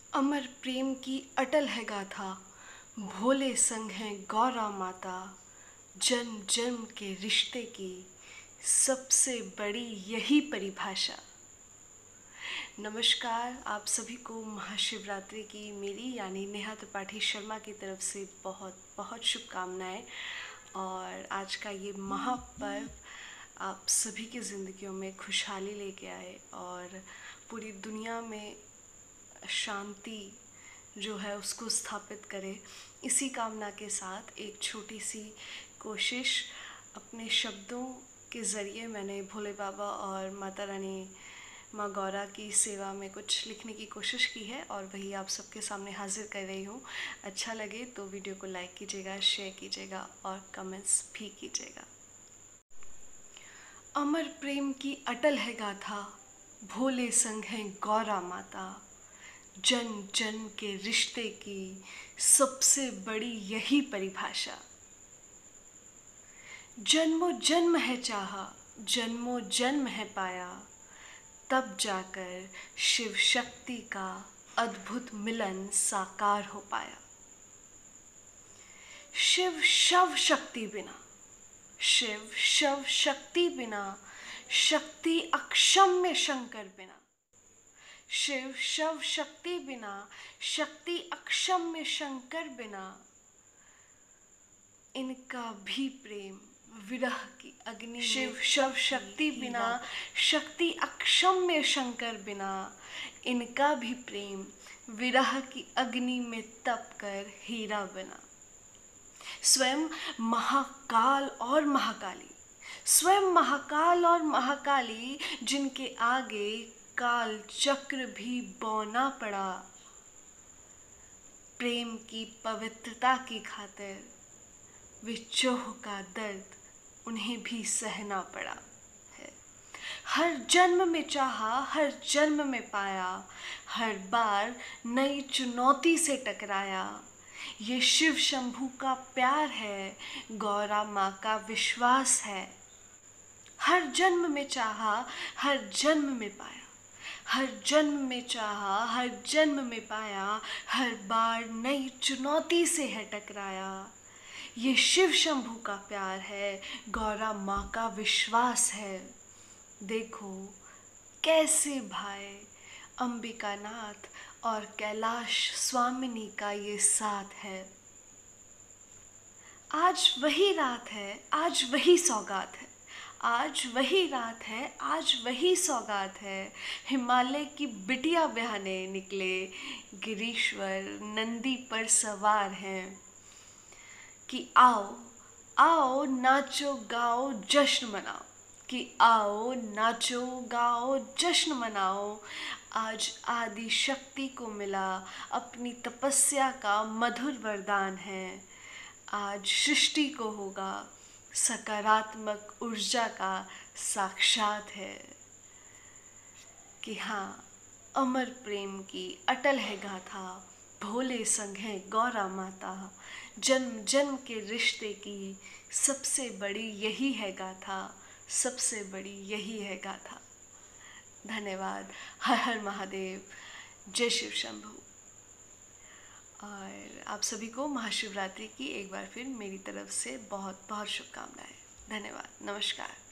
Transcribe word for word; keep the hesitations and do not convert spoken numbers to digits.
अमर प्रेम की अटल है गाथा, भोले संग हैं गौरा माता। जन्म जन्म के रिश्ते की सबसे बड़ी यही परिभाषा। नमस्कार, आप सभी को महाशिवरात्रि की मेरी यानी नेहा त्रिपाठी शर्मा की तरफ से बहुत बहुत शुभकामनाएं। और आज का ये महापर्व आप सभी की ज़िंदगियों में खुशहाली लेके आए और पूरी दुनिया में शांति जो है उसको स्थापित करे। इसी कामना के साथ एक छोटी सी कोशिश अपने शब्दों के ज़रिए मैंने भोले बाबा और माता रानी माँ गौरा की सेवा में कुछ लिखने की कोशिश की है और वही आप सबके सामने हाजिर कर रही हूँ। अच्छा लगे तो वीडियो को लाइक कीजिएगा, शेयर कीजिएगा और कमेंट्स भी कीजिएगा। अमर प्रेम की अटल है गाथा, भोले संग हैं गौरा माता। जन्म जन्म के रिश्ते की सबसे बड़ी यही परिभाषा। जन्मों जन्म है चाहा, जन्मों जन्म है पाया, तब जाकर शिव शक्ति का अद्भुत मिलन साकार हो पाया। शिव शव शक्ति बिना, शिव शव शक्ति बिना, शक्ति अक्षम्य शंकर बिना। शिव शव शक्ति बिना, शक्ति अक्षम्य शंकर बिना। इनका भी प्रेम विरह की अग्नि। शिव शव शक्ति बिना, शक्ति अक्षम्य शंकर बिना। इनका भी प्रेम विरह की अग्नि में तप कर हीरा बना। स्वयं महाकाल और महाकाली, स्वयं महाकाल और महाकाली, जिनके आगे काल चक्र भी बौना पड़ा। प्रेम की पवित्रता की खातिर विचोह का दर्द उन्हें भी सहना पड़ा है। हर जन्म में चाहा, हर जन्म में पाया, हर बार नई चुनौती से टकराया। ये शिव शंभू का प्यार है, गौरा माँ का विश्वास है। हर जन्म में चाहा, हर जन्म में पाया, हर जन्म में चाहा, हर जन्म में पाया, हर बार नई चुनौती से है टकराया। ये शिव शंभू का प्यार है, गौरा माँ का विश्वास है। देखो कैसे भाई अंबिका नाथ और कैलाश स्वामिनी का ये साथ है। आज वही रात है, आज वही सौगात है, आज वही रात है, आज वही सौगात है। हिमालय की बिटिया बहने निकले, गिरीश्वर नंदी पर सवार हैं। कि आओ आओ नाचो गाओ जश्न मनाओ, कि आओ नाचो गाओ जश्न मनाओ। आज आदि शक्ति को मिला अपनी तपस्या का मधुर वरदान है। आज सृष्टि को होगा सकारात्मक ऊर्जा का साक्षात है। कि हाँ, अमर प्रेम की अटल है गाथा, भोले संग हैं गौरा माता। जन्म जन्म के रिश्ते की सबसे बड़ी यही है गाथा, सबसे बड़ी यही है गाथा। धन्यवाद। हर हर महादेव, जय शिव शंभू। और आप सभी को महाशिवरात्रि की एक बार फिर मेरी तरफ से बहुत बहुत शुभकामनाएं। धन्यवाद, नमस्कार।